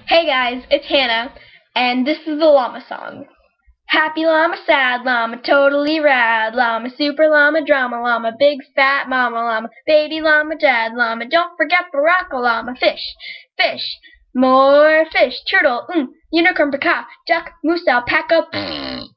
Hey guys, it's Hannah, and this is the llama song. Happy llama, sad llama, totally rad llama, super llama, drama llama, big fat mama llama, baby llama, dad llama, don't forget Baraka llama, fish, fish, more fish, turtle, unicorn, peacock, duck, moose, alpaca,